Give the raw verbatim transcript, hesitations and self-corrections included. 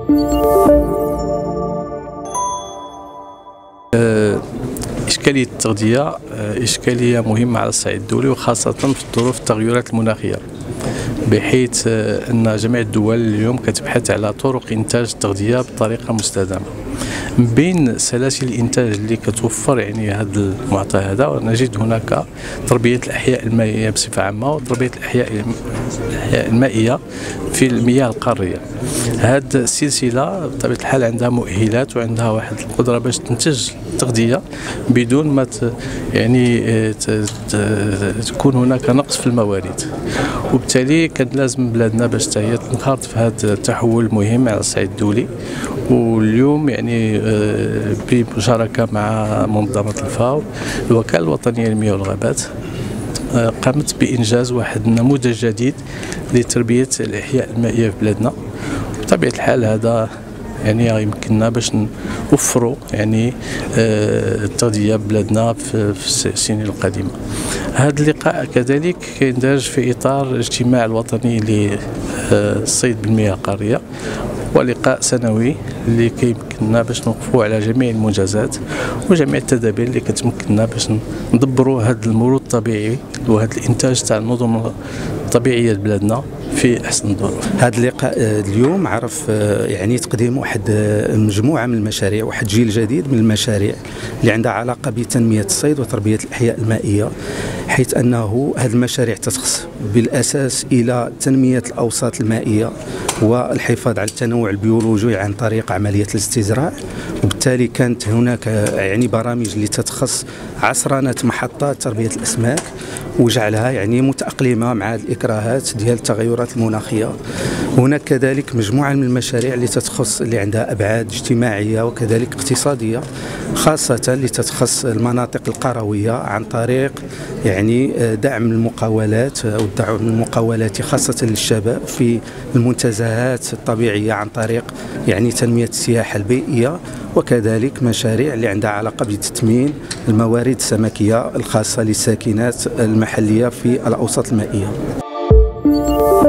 إشكالية التغذية إشكالية مهمة على الصعيد الدولي، وخاصة في ظروف التغيرات المناخية، بحيث أن جميع الدول اليوم كتبحث على طرق إنتاج التغذية بطريقة مستدامة. من بين سلاسل الإنتاج اللي كتوفر يعني هذا المعطى هذا نجد هناك تربية الأحياء المائية بصفة عامة، وتربية الأحياء المائية في المياه القارية. هذه السلسلة بطبيعة الحال عندها مؤهلات وعندها واحد القدرة باش تنتج التغذية بدون ما يعني تكون هناك نقص في الموارد، وبالتالي كان لازم بلادنا باش تهي تنخرط في هذا التحول المهم على الصعيد الدولي. واليوم يعني بمشاركة مع منظمة الفاو الوكالة الوطنية للمياه والغابات قامت بإنجاز واحد النموذج جديد لتربية الأحياء المائية في بلادنا. بطبيعة الحال هذا يعني يمكننا باش نوفروا يعني التغذية بلادنا في السنين القادمة. هذا اللقاء كذلك كيندرج في إطار الاجتماع الوطني للصيد بالمياه القارية، ولقاء سنوي اللي كيمكننا باش نوقفوا على جميع المنجزات وجميع التدابير اللي كتمكننا باش ندبروا هذا المورد الطبيعي وهذا الانتاج تاع النظم الطبيعيه لبلادنا في احسن الظروف. هذا اللقاء اليوم عرف يعني تقديم واحد مجموعه من المشاريع، واحد جيل جديد من المشاريع اللي عندها علاقه بتنميه الصيد وتربيه الاحياء المائيه، حيث انه هذه المشاريع تتخص بالاساس الى تنميه الاوساط المائيه والحفاظ على التنوع البيولوجي عن طريق عمليه الاستزراع. وبالتالي كانت هناك يعني برامج اللي تتخص عصرنه محطات تربيه الاسماك وجعلها يعني متأقلمة مع الإكراهات ديال التغيرات المناخية. هناك كذلك مجموعة من المشاريع اللي تتخص اللي عندها أبعاد اجتماعية وكذلك اقتصادية، خاصة اللي تتخص المناطق القروية عن طريق يعني دعم المقاولات أو دعم المقاولات خاصة للشباب في المنتزهات الطبيعية عن طريق يعني تنمية السياحة البيئية، وكذلك مشاريع اللي عندها علاقة بتثمين الموارد السمكية الخاصة للساكنات المحلية في الأوساط المائية.